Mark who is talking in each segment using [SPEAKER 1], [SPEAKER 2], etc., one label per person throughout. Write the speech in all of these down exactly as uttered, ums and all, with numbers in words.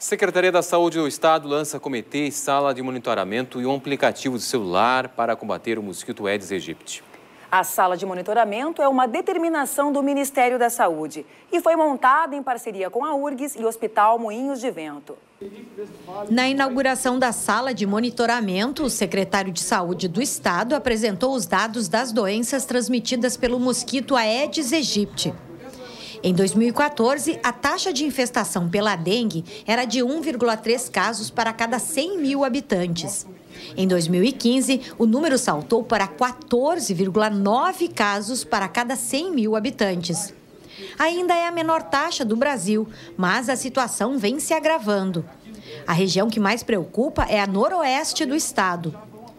[SPEAKER 1] Secretaria da Saúde do Estado lança comitê, sala de monitoramento e um aplicativo de celular para combater o mosquito Aedes aegypti.
[SPEAKER 2] A sala de monitoramento é uma determinação do Ministério da Saúde e foi montada em parceria com a URGS e o Hospital Moinhos de Vento.
[SPEAKER 3] Na inauguração da sala de monitoramento, o secretário de Saúde do Estado apresentou os dados das doenças transmitidas pelo mosquito Aedes aegypti. Em dois mil e quatorze, a taxa de infestação pela dengue era de um vírgula três casos para cada cem mil habitantes. Em dois mil e quinze, o número saltou para quatorze vírgula nove casos para cada cem mil habitantes. Ainda é a menor taxa do Brasil, mas a situação vem se agravando. A região que mais preocupa é a noroeste do estado.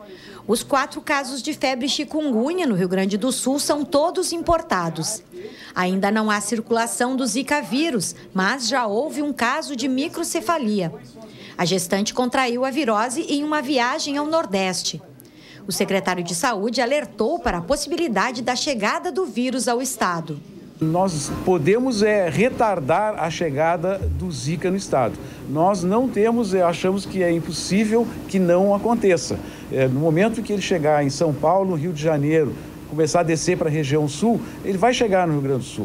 [SPEAKER 3] Os quatro casos de febre chikungunya no Rio Grande do Sul são todos importados. Ainda não há circulação do Zika vírus, mas já houve um caso de microcefalia. A gestante contraiu a virose em uma viagem ao Nordeste. O secretário de Saúde alertou para a possibilidade da chegada do vírus ao estado.
[SPEAKER 4] Nós podemos é, retardar a chegada do Zika no estado. Nós não temos, é, achamos que é impossível que não aconteça. É, no momento que ele chegar em São Paulo, Rio de Janeiro, começar a descer para a região sul, ele vai chegar no Rio Grande do Sul.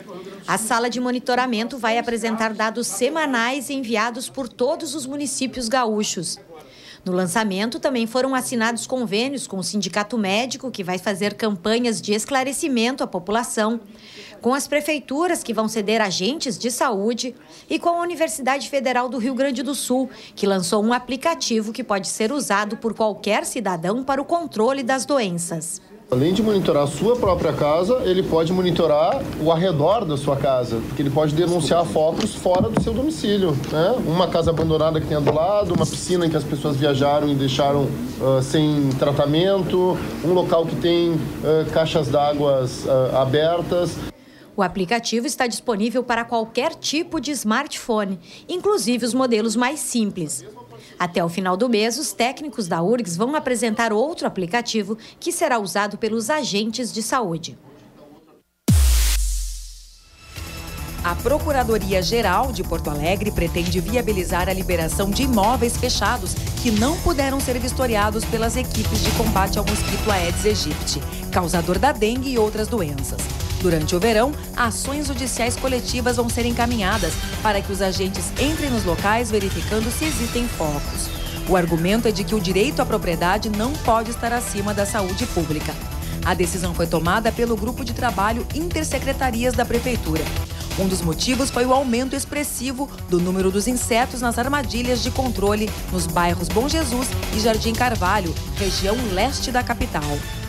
[SPEAKER 3] A sala de monitoramento vai apresentar dados semanais enviados por todos os municípios gaúchos. No lançamento, também foram assinados convênios com o Sindicato Médico, que vai fazer campanhas de esclarecimento à população, com as prefeituras, que vão ceder agentes de saúde, e com a Universidade Federal do Rio Grande do Sul, que lançou um aplicativo que pode ser usado por qualquer cidadão para o controle das doenças.
[SPEAKER 5] Além de monitorar a sua própria casa, ele pode monitorar o arredor da sua casa, porque ele pode denunciar focos fora do seu domicílio, né? Uma casa abandonada que tem do lado, uma piscina em que as pessoas viajaram e deixaram uh, sem tratamento, um local que tem uh, caixas d'água uh, abertas.
[SPEAKER 3] O aplicativo está disponível para qualquer tipo de smartphone, inclusive os modelos mais simples. Até o final do mês, os técnicos da URGS vão apresentar outro aplicativo que será usado pelos agentes de saúde.
[SPEAKER 2] A Procuradoria-Geral de Porto Alegre pretende viabilizar a liberação de imóveis fechados que não puderam ser vistoriados pelas equipes de combate ao mosquito Aedes aegypti, causador da dengue e outras doenças. Durante o verão, ações judiciais coletivas vão ser encaminhadas para que os agentes entrem nos locais verificando se existem focos. O argumento é de que o direito à propriedade não pode estar acima da saúde pública. A decisão foi tomada pelo Grupo de Trabalho Intersecretarias da Prefeitura. Um dos motivos foi o aumento expressivo do número dos insetos nas armadilhas de controle nos bairros Bom Jesus e Jardim Carvalho, região leste da capital.